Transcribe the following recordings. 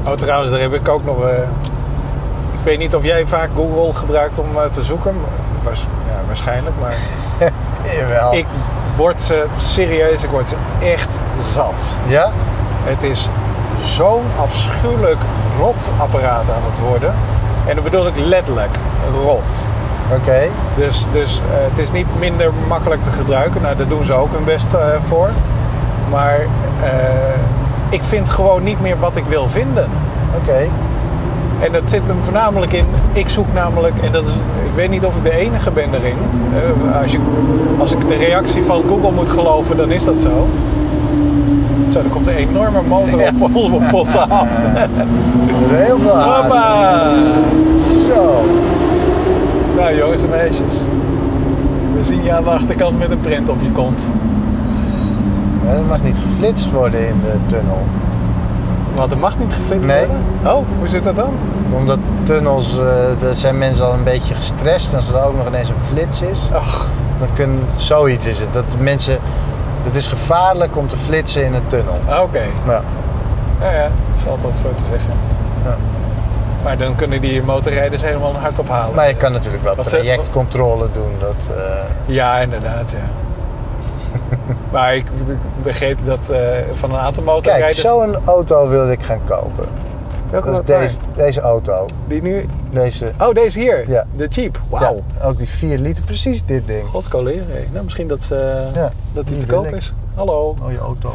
Oh, trouwens, daar heb ik ook nog... ik weet niet of jij vaak Google gebruikt om te zoeken. Waarschijnlijk, maar... Jawel. Ik word ze echt zat. Ja? Het is zo'n afschuwelijk rot apparaat aan het worden. En dat bedoel ik letterlijk, rot. Oké. Dus het is niet minder makkelijk te gebruiken. Nou, daar doen ze ook hun best voor. Maar ik vind gewoon niet meer wat ik wil vinden. Oké. En dat zit hem voornamelijk in... Ik zoek namelijk... En dat is, ik weet niet of ik de enige ben erin. Als ik de reactie van Google moet geloven, dan is dat zo. Zo, er komt een enorme motor op ons af. Heel veel haast. Hoppa! Zo. Nou jongens en meisjes. We zien je aan de achterkant met een print op je kont. Ja, er mag niet geflitst worden in de tunnel. Wat, er mag niet geflitst Nee. worden? Oh, hoe zit dat dan? Omdat tunnels, daar zijn mensen al een beetje gestrest. En als er ook nog ineens een flits is, Ach, dan zoiets is het. Dat mensen, het is gevaarlijk om te flitsen in een tunnel. oké. Ja. Ja, valt wat voor te zeggen. Ja. Maar dan kunnen die motorrijders helemaal een hart ophalen. Maar je kan natuurlijk wel Wat trajectcontrole doen. Ja, inderdaad, ja. Maar ik begreep dat van een aantal Kijk, motorrijders... zo'n auto wilde ik gaan kopen. Welke Dat is motor? deze auto. Die nu... Deze, Oh, deze hier. Ja. De Jeep. Wauw. ja, ook die 4 liter, precies dit ding. Godskoleren. Nou, misschien dat die die te wil koop ik. is. Hallo. Mooie auto.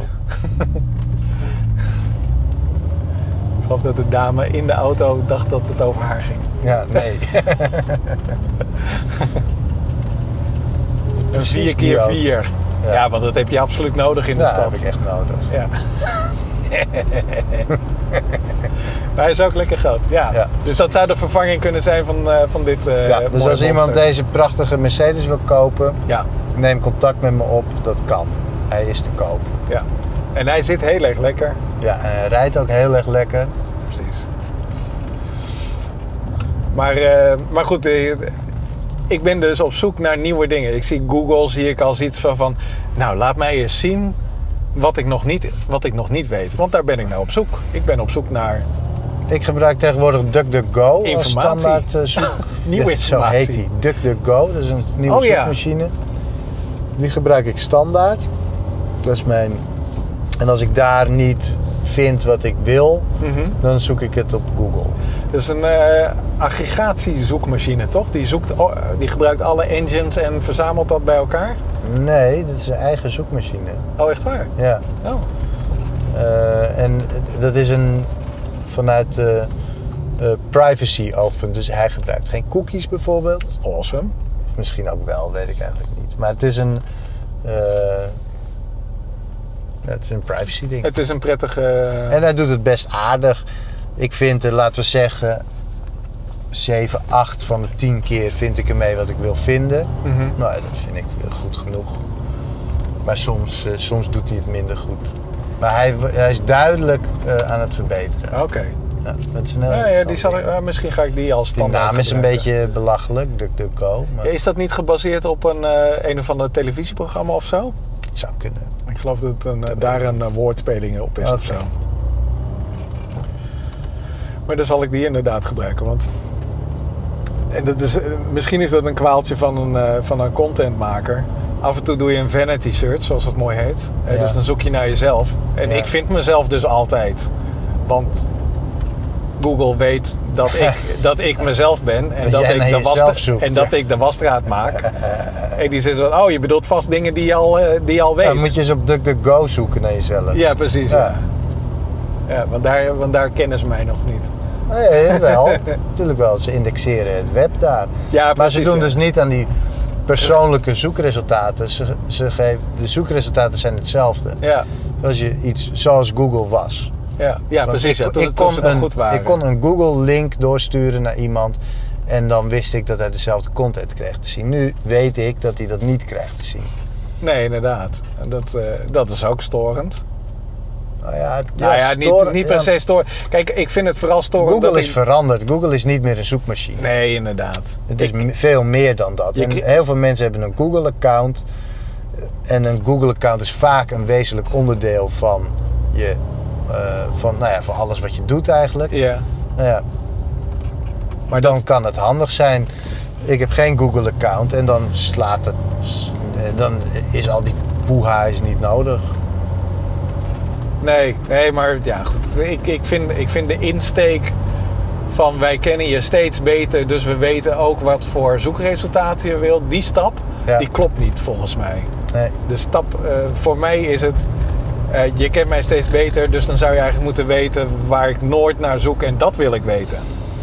Ik geloof dat de dame in de auto dacht dat het over haar ging. Ja, nee. Een Precies 4x4. die auto. Ja, want dat heb je absoluut nodig in de Ja, stad. dat heb ik echt nodig. Ja. Maar hij is ook lekker groot. Ja. Ja. Dus dat zou de vervanging kunnen zijn van dit Ja, dus mooie als iemand monster. deze prachtige Mercedes wil kopen, Ja, neem contact met me op. Dat kan. Hij is te koop. ja. En hij zit heel erg lekker. Ja, en hij rijdt ook heel erg lekker. Precies. Maar goed, ik ben dus op zoek naar nieuwe dingen. Ik zie Google, zie ik als iets van... Nou, laat mij eens zien wat ik nog niet weet. Want daar ben ik nou op zoek. Ik ben op zoek naar... Ik gebruik tegenwoordig DuckDuckGo als Informatie. standaard zoek. Nieuwe Ja, zo informatie. heet die. DuckDuckGo, dat is een nieuwe Oh, ja. zoekmachine. Die gebruik ik standaard. Dat is mijn... En als ik daar niet vind wat ik wil, dan zoek ik het op Google. Dat is een aggregatiezoekmachine, toch? Die gebruikt alle engines en verzamelt dat bij elkaar? Nee, dat is een eigen zoekmachine. Oh, echt waar? Ja. Oh. En dat is vanuit privacy oogpunt. Dus hij gebruikt geen cookies bijvoorbeeld. Awesome. Of misschien ook wel, weet ik eigenlijk niet. Maar het is een privacy ding. Het is een prettige... En hij doet het best aardig. Ik vind, laten we zeggen, 7, 8 van de 10 keer vind ik ermee wat ik wil vinden. Nou, dat vind ik goed genoeg. Maar soms doet hij het minder goed. Maar hij is duidelijk aan het verbeteren. Oké. Ja, dat is een heel Ja, interessant misschien ga ik die als ding. Die standaard naam is een gebruiken. beetje belachelijk, DuckDuckGo. Maar Ja, is dat niet gebaseerd op een of ander televisieprogramma of zo? het zou kunnen. Ik geloof dat daar een woordspeling op is of zo. Maar dan zal ik die inderdaad gebruiken. Want en dat is, misschien is dat een kwaaltje van een contentmaker. Af en toe doe je een vanity search, zoals het mooi heet. Ja. Dus dan zoek je naar jezelf. En ik vind mezelf dus altijd. Want Google weet dat ik mezelf ben. En dat jij naar jezelf zoekt. en dat ik de wasstraat maak. En die zegt van, oh, je bedoelt vast dingen die je al weet. Dan moet je eens op DuckDuckGo zoeken naar jezelf. Ja, precies. Ja. Ja, want daar kennen ze mij nog niet. Nee, wel. Natuurlijk wel. Ze indexeren het web daar. Ja, Maar precies, ze doen ja. dus niet aan die persoonlijke zoekresultaten. De zoekresultaten zijn hetzelfde. Ja, Zoals Google was. ja Want precies. ik Toen kon ze nog goed waren. ik kon een Google-link doorsturen naar iemand. En dan wist ik dat hij dezelfde content kreeg te zien. Nu weet ik dat hij dat niet krijgt te zien. Nee, inderdaad. En dat is ook storend. Nou ja, Niet per se storend. Kijk, ik vind het vooral storend Google dat is veranderd. Google is niet meer een zoekmachine. Nee, inderdaad. Het is veel meer dan dat. En heel veel mensen hebben een Google-account. En een Google-account is vaak een wezenlijk onderdeel van van alles wat je doet eigenlijk. Ja. Nou ja, Maar dan kan het handig zijn. Ik heb geen Google-account en dan dan is al die poeha is niet nodig. Nee, maar ja, goed. Ik vind de insteek van wij kennen je steeds beter, dus we weten ook wat voor zoekresultaten je wilt. Die stap, die klopt niet volgens mij. Nee. De stap, voor mij is het, je kent mij steeds beter, dus dan zou je eigenlijk moeten weten waar ik nooit naar zoek en dat wil ik weten.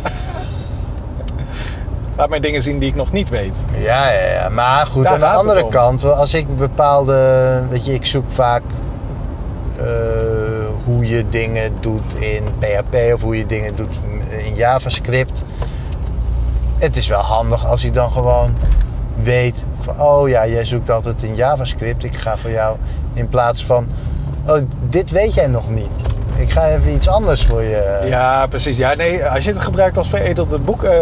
Laat mij dingen zien die ik nog niet weet. Ja. Maar goed, Daar aan de gaat het andere om. kant, als ik bepaalde... Weet je, ik zoek vaak hoe je dingen doet in PHP of hoe je dingen doet in JavaScript. Het is wel handig als je dan gewoon weet van... Oh ja, jij zoekt altijd in JavaScript. Ik ga voor jou in plaats van... Oh, dit weet jij nog niet. Ik ga even iets anders voor je... Ja, precies. Ja, nee, als je het gebruikt als veredelde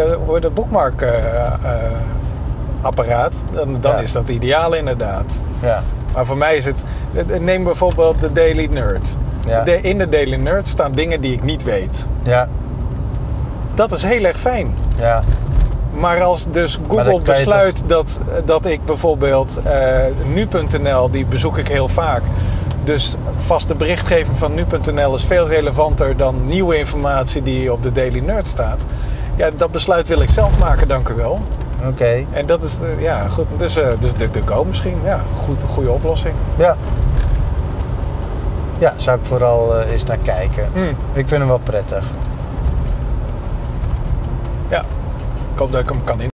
boekmarkapparaat, dan is dat ideaal inderdaad. Ja. Maar voor mij is het... Neem bijvoorbeeld de Daily Nerd. Ja. In de Daily Nerd staan dingen die ik niet weet. Ja. Dat is heel erg fijn. Ja. Maar als dus Google besluit dat ik bijvoorbeeld nu.nl, die bezoek ik heel vaak. Dus vaste berichtgeving van nu.nl is veel relevanter dan nieuwe informatie die op de Daily Nerd staat. Ja, dat besluit wil ik zelf maken, dank u wel. Oké. En dat is, ja, goed. Dus de Go misschien. Ja, een goede oplossing. Ja. Ja, zou ik vooral eens naar kijken. Ik vind hem wel prettig. Ja, ik hoop dat ik hem kan